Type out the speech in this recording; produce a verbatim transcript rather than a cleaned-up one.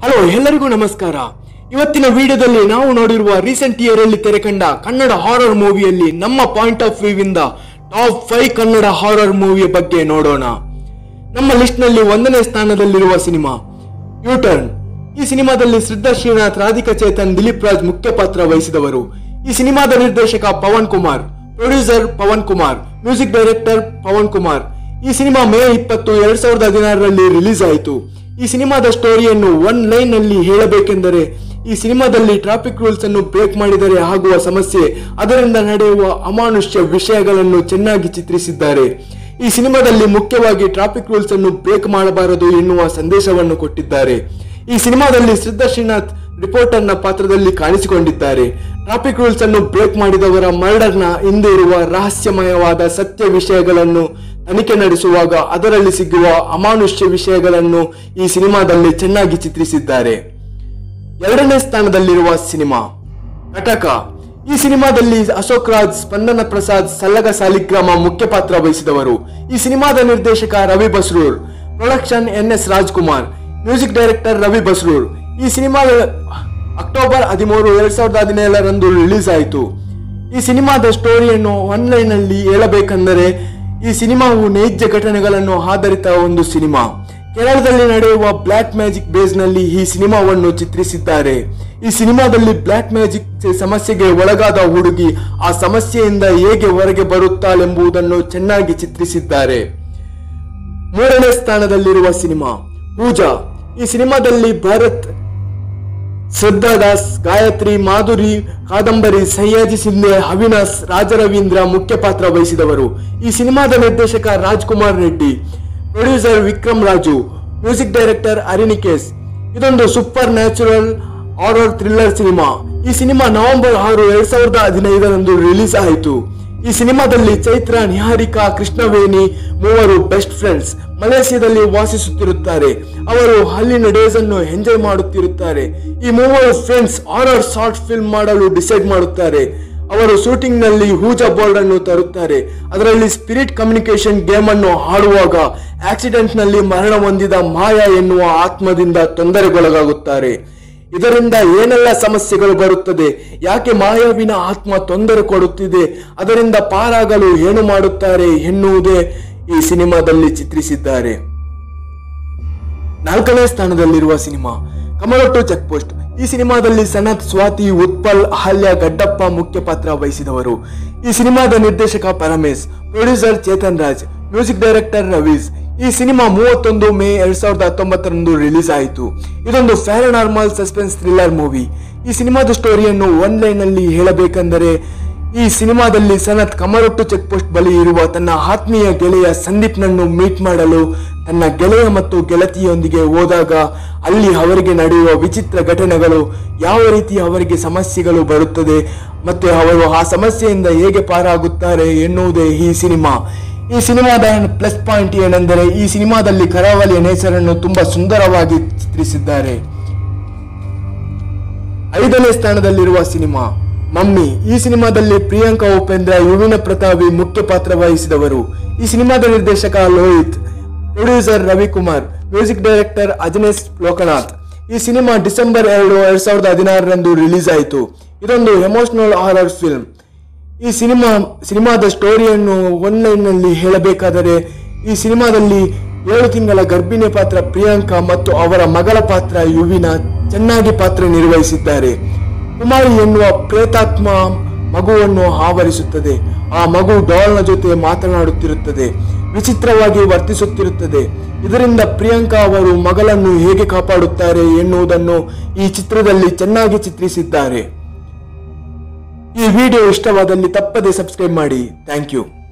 Hello ಎಲ್ಲರಿಗೂ ನಮಸ್ಕಾರ. ಇವತ್ತಿನ ವಿಡಿಯೋದಲ್ಲಿ ನಾವು ನೋಡಿರುವ ರೀಸೆಂಟ್ ಇಯರ್ ಅಲ್ಲಿ ತೆರೆಕಂಡ ಕನ್ನಡ ಹಾರರ್ ಮೂವಿಯಲ್ಲಿ ನಮ್ಮ ಪಾಯಿಂಟ್ ಆಫ್ ವ್ಯೂ ಇಂದ ಟಾಪ್ ಫೈವ್ ಕನ್ನಡ ಹಾರರ್ ಮೂವಿಯ ಬಗ್ಗೆ ನೋಡೋಣ. ನಮ್ಮ ಲಿಸ್ಟ್ ನಲ್ಲಿ ಒಂದನೇ ಸ್ಥಾನದಲ್ಲಿರುವ ಸಿನಿಮಾ ಯೂಟರ್ನ್. ಈ ಸಿನಿಮಾದಲ್ಲಿ ಶ್ರದ್ಧಾ ಶ್ರೀನಾಥ್, ರಾಧಿಕಾ ಚೇತನ್, ದಿಲೀಪ್ ರಾಜ್ ಮುಖ್ಯ ಪಾತ್ರ ವಹಿಸಿದವರು. ಈ ಸಿನಿಮಾದ ನಿರ್ದೇಶಕ Pavan Kumar, producer Pavan Kumar, music director Pavan Kumar. ಈ ಸಿನಿಮಾ ಮೇ ಇಪ್ಪತ್ತು ಎರಡ್ ಸಾವಿರದ ಹದಿನಾರರಲ್ಲಿ ರಿಲೀಸ್ ಆಯಿತು. ಈ ಸಿನಿಮಾದ ಸ್ಟೋರಿಯನ್ನು ಒನ್ ಲೈನ್ ನಲ್ಲಿ ಹೇಳಬೇಕೆಂದರೆ, ಈ ಸಿನಿಮಾದಲ್ಲಿ ಟ್ರಾಫಿಕ್ ರೂಲ್ಸ್ ಅನ್ನು ಬ್ರೇಕ್ ಮಾಡಿದರೆ ಆಗುವ ಸಮಸ್ಯೆ, ಅದರಿಂದ ನಡೆಯುವ ಅಮಾನುಷ್ಯ ವಿಷಯಗಳನ್ನು ಚೆನ್ನಾಗಿ ಚಿತ್ರಿಸಿದ್ದಾರೆ. ಈ ಸಿನಿಮಾದಲ್ಲಿ ಮುಖ್ಯವಾಗಿ ಟ್ರಾಫಿಕ್ ರೂಲ್ಸ್ ಅನ್ನು ಬ್ರೇಕ್ ಮಾಡಬಾರದು ಎನ್ನುವ ಸಂದೇಶವನ್ನು ಕೊಟ್ಟಿದ್ದಾರೆ. ಈ ಸಿನಿಮಾದಲ್ಲಿ ಶ್ರದ್ಧಾ ಶ್ರೀನಾಥ್ ರಿಪೋರ್ಟರ್ ನ ಪಾತ್ರದಲ್ಲಿ ಕಾಣಿಸಿಕೊಂಡಿದ್ದಾರೆ. ಟ್ರಾಫಿಕ್ ರೂಲ್ಸ್ ಅನ್ನು ಬ್ರೇಕ್ ಮಾಡಿದವರ ಮರ್ಡರ್ ನ ಹಿಂದೆ ಇರುವ ರಹಸ್ಯಮಯವಾದ ಸತ್ಯ ವಿಷಯಗಳನ್ನು ತನಿಖೆ ನಡೆಸುವಾಗ ಅದರಲ್ಲಿ ಸಿಗುವ ಅಮಾನುಷ್ಯ ವಿಷಯಗಳನ್ನು ಈ ಸಿನಿಮಾದಲ್ಲಿ ಚೆನ್ನಾಗಿ ಚಿತ್ರಿಸಿದ್ದಾರೆ. ಎರಡನೇ ಸ್ಥಾನದಲ್ಲಿರುವ ಸಿನಿಮಾ ಕಟಕ. ಈ ಸಿನಿಮಾದಲ್ಲಿ ಅಶೋಕ್ ರಾಜ್, ಸ್ಪಂದನ ಪ್ರಸಾದ್, ಸಲ್ಲಗ ಸಾಲಿಗ್ರಾಮ ಮುಖ್ಯ ಪಾತ್ರ ವಹಿಸಿದವರು. ಈ ಸಿನಿಮಾದ ನಿರ್ದೇಶಕ Ravi Basrur, production N S Rajkumar, music director Ravi Basrur. ಈ ಸಿನಿಮಾ ಅಕ್ಟೋಬರ್ ಹದಿಮೂರು ಎರಡ್ ಸಾವಿರದ ಹದಿನೇಳರಂದು ರಿಲೀಸ್ ಆಯಿತು. ಈ ಸಿನಿಮಾದ ಸ್ಟೋರಿಯನ್ನು ಆನ್ಲೈನ್ ನಲ್ಲಿ ಹೇಳಬೇಕೆಂದರೆ, ಈ ಸಿನಿಮಾವು ನೈಜ ಘಟನೆಗಳನ್ನು ಆಧರಿತ ಒಂದು ಸಿನಿಮಾ. ಕೇರಳದಲ್ಲಿ ನಡೆಯುವ ಬ್ಲಾಕ್ ಮ್ಯಾಜಿಕ್ ಬೇಸ್ ನಲ್ಲಿ ಈ ಸಿನಿಮಾವನ್ನು ಚಿತ್ರಿಸಿದ್ದಾರೆ. ಈ ಸಿನಿಮಾದಲ್ಲಿ ಬ್ಲಾಕ್ ಮ್ಯಾಜಿಕ್ ಸಮಸ್ಯೆಗೆ ಒಳಗಾದ ಹುಡುಗಿ ಆ ಸಮಸ್ಯೆಯಿಂದ ಹೇಗೆ ಹೊರಗೆ ಬರುತ್ತಾಳೆಂಬುದನ್ನು ಚೆನ್ನಾಗಿ ಚಿತ್ರಿಸಿದ್ದಾರೆ. ಮೂರನೇ ಸ್ಥಾನದಲ್ಲಿರುವ ಸಿನಿಮಾ ಪೂಜಾ. ಈ ಸಿನಿಮಾದಲ್ಲಿ ಭರತ್, ಶ್ರದ್ಧಾ ದಾಸ್, ಗಾಯತ್ರಿ, ಮಾಧುರಿ, ಕಾದಂಬರಿ, ಸಯ್ಯಾಜಿ ಸಿಂಧೆ, ಅವಿನಾಶ್, ರಾಜರವೀಂದ್ರ ಮುಖ್ಯ ಪಾತ್ರ ವಹಿಸಿದವರು. ಈ ಸಿನಿಮಾದ ನಿರ್ದೇಶಕ Rajkumar Reddy, producer Vikram Raju, music director Arinikesh. ಇದೊಂದು supernatural horror thriller cinema. ಈ ಸಿನಿಮಾ ನವೆಂಬರ್ ಆರು ಎರಡ್ ಸಾವಿರದ ಹದಿನೈದರಂದು ರಿಲೀಸ್ ಆಯಿತು. ಈ ಸಿನಿಮಾದಲ್ಲಿ ಚೈತ್ರ, ನಿಹಾರಿಕಾ, ಕೃಷ್ಣವೇಣಿ ಮೂವರು ಬೆಸ್ಟ್ ಫ್ರೆಂಡ್ಸ್ ಮಲೇಷ್ಯಾದಲ್ಲಿ ವಾಸಿಸುತ್ತಿರುತ್ತಾರೆ. ಅವರು ಅಲ್ಲಿನ ಡೇಸ್ ಅನ್ನು ಎಂಜಾಯ್ ಮಾಡುತ್ತಿರುತ್ತಾರೆ. ಈ ಮೂವರು ಫ್ರೆಂಡ್ಸ್ ಹಾರರ್ ಶಾರ್ಟ್ ಫಿಲ್ಮ್ ಮಾಡಲು ಡಿಸೈಡ್ ಮಾಡುತ್ತಾರೆ. ಅವರು ಶೂಟಿಂಗ್ ನಲ್ಲಿ ಹೂಜಾ ಬೋರ್ಡ್ ಅನ್ನು ತರುತ್ತಾರೆ. ಅದರಲ್ಲಿ ಸ್ಪಿರಿಟ್ ಕಮ್ಯುನಿಕೇಶನ್ ಗೇಮ್ ಅನ್ನು ಆಡುವಾಗ ಆಕ್ಸಿಡೆಂಟ್ ನಲ್ಲಿ ಮರಣ ಹೊಂದಿದ ಮಾಯಾ ಎನ್ನುವ ಆತ್ಮದಿಂದ ತೊಂದರೆಗೊಳಗಾಗುತ್ತಾರೆ. ಇದರಿಂದ ಏನೆಲ್ಲ ಸಮಸ್ಯೆಗಳು ಬರುತ್ತದೆ, ಯಾಕೆ ಮಾಯಾವಿನ ಆತ್ಮ ತೊಂದರೆ ಕೊಡುತ್ತಿದೆ, ಅದರಿಂದ ಪಾರಾಗಲು ಏನು ಮಾಡುತ್ತಾರೆ ಎನ್ನುವುದೇ ಈ ಸಿನಿಮಾದಲ್ಲಿ ಚಿತ್ರಿಸಿದ್ದಾರೆ. ನಾಲ್ಕನೇ ಸ್ಥಾನದಲ್ಲಿರುವ ಸಿನಿಮಾ ಕಮರೊಟ್ಟು ಚೆಕ್ ಪೋಸ್ಟ್. ಈ ಸಿನಿಮಾದಲ್ಲಿ ಸನತ್, ಸ್ವಾತಿ, ಉತ್ಪಲ್, ಅಹಲ್ಯ, ಗಡ್ಡಪ್ಪ ಮುಖ್ಯ ಪಾತ್ರ ವಹಿಸಿದವರು. ಈ ಸಿನಿಮಾದ ನಿರ್ದೇಶಕ Paramesh, producer Chetan Raj, music director Ravish. ಈ ಸಿನಿಮಾ ಮೂವತ್ತೊಂದು ಮೇ ಎರಡ್ ಸಾವಿರದ ಹತ್ತೊಂಬತ್ತರಂದು ರಿಲೀಸ್ ಆಯಿತು. ಇದೊಂದು ಪ್ಯಾರಾನಾರ್ಮಲ್ ಸಸ್ಪೆನ್ಸ್ ಥ್ರಿಲ್ಲರ್ ಮೂವಿ. ಈ ಸಿನಿಮಾದ ಸ್ಟೋರಿಯನ್ನು ಒನ್ ಲೈನ್ ನಲ್ಲಿ ಹೇಳಬೇಕೆಂದರೆ, ಈ ಸಿನಿಮಾದಲ್ಲಿ ಸನತ್ ಕಮರೊಟ್ಟು ಚೆಕ್ ಪೋಸ್ಟ್ ಬಳಿ ಇರುವ ತನ್ನ ಆತ್ಮೀಯ ಗೆಳೆಯ ಸಂದೀಪ್ ನನ್ನು ಮೀಟ್ ಮಾಡಲು ತನ್ನ ಗೆಳೆಯ ಮತ್ತು ಗೆಳತಿಯೊಂದಿಗೆ ಹೋದಾಗ ಅಲ್ಲಿ ಅವರಿಗೆ ನಡೆಯುವ ವಿಚಿತ್ರ ಘಟನೆಗಳು, ಯಾವ ರೀತಿ ಅವರಿಗೆ ಸಮಸ್ಯೆಗಳು ಬರುತ್ತದೆ ಮತ್ತೆ ಅವರು ಆ ಸಮಸ್ಯೆಯಿಂದ ಹೇಗೆ ಪಾರಾಗುತ್ತಾರೆ ಎನ್ನುವುದೇ ಈ ಸಿನಿಮಾ. ಈ ಸಿನಿಮಾದ ಪ್ಲಸ್ ಪಾಯಿಂಟ್ ಏನೆಂದರೆ, ಈ ಸಿನಿಮಾದಲ್ಲಿ ಕರಾವಳಿಯ ನೇಚರನ್ನು ತುಂಬಾ ಸುಂದರವಾಗಿ ಚಿತ್ರಿಸಿದ್ದಾರೆ. ಐದನೇ ಸ್ಥಾನದಲ್ಲಿರುವ ಸಿನಿಮಾ ಮಮ್ಮಿ. ಈ ಸಿನಿಮಾದಲ್ಲಿ ಪ್ರಿಯಾಂಕಾ ಉಪೇಂದ್ರ, ಯುವಿನ ಪ್ರತಾವಿ ಮುಖ್ಯ ಪಾತ್ರ ವಹಿಸಿದವರು. ಈ ಸಿನಿಮಾದ ನಿರ್ದೇಶಕ Lohith, producer Ravikumar, music director Ajaneesh Loknath. ಈ ಸಿನಿಮಾ ಡಿಸೆಂಬರ್ ಎರಡು ಎರಡ್ ಸಾವಿರದ ಹದಿನಾರರಂದು ರಿಲೀಸ್ ಆಯಿತು. ಇದೊಂದು ಎಮೋಷನಲ್ ಹಾರರ್ ಫಿಲ್ಮ್. ಈ ಸಿನಿಮಾ ಸಿನಿಮಾದ ಸ್ಟೋರಿಯನ್ನು ಒನ್ ಲೈನ್ ನಲ್ಲಿ ಹೇಳಬೇಕಾದರೆ, ಈ ಸಿನಿಮಾದಲ್ಲಿ ಏಳು ತಿಂಗಳ ಗರ್ಭಿಣಿ ಪಾತ್ರ ಪ್ರಿಯಾಂಕಾ ಮತ್ತು ಅವರ ಮಗಳ ಪಾತ್ರ ಯುವಿನ ಚೆನ್ನಾಗಿ ಪಾತ್ರ ನಿರ್ವಹಿಸಿದ್ದಾರೆ. ಕುಮಾರಿ ಎನ್ನುವ ಪ್ರೇತಾತ್ಮ ಮಗುವನ್ನು ಆವರಿಸುತ್ತದೆ. ಆ ಮಗು ಡಾಲ್ನ ಜೊತೆ ಮಾತನಾಡುತ್ತಿರುತ್ತದೆ, ವಿಚಿತ್ರವಾಗಿ ವರ್ತಿಸುತ್ತಿರುತ್ತದೆ. ಇದರಿಂದ ಪ್ರಿಯಾಂಕಾ ಅವರು ಮಗಳನ್ನು ಹೇಗೆ ಕಾಪಾಡುತ್ತಾರೆ ಎನ್ನುವುದನ್ನು ಈ ಚಿತ್ರದಲ್ಲಿ ಚೆನ್ನಾಗಿ ಚಿತ್ರಿಸಿದ್ದಾರೆ. ಈ ವಿಡಿಯೋ ಇಷ್ಟವಾದಲ್ಲಿ ತಪ್ಪದೆ ಸಬ್ಸ್ಕ್ರೈಬ್ ಮಾಡಿ. Thank you.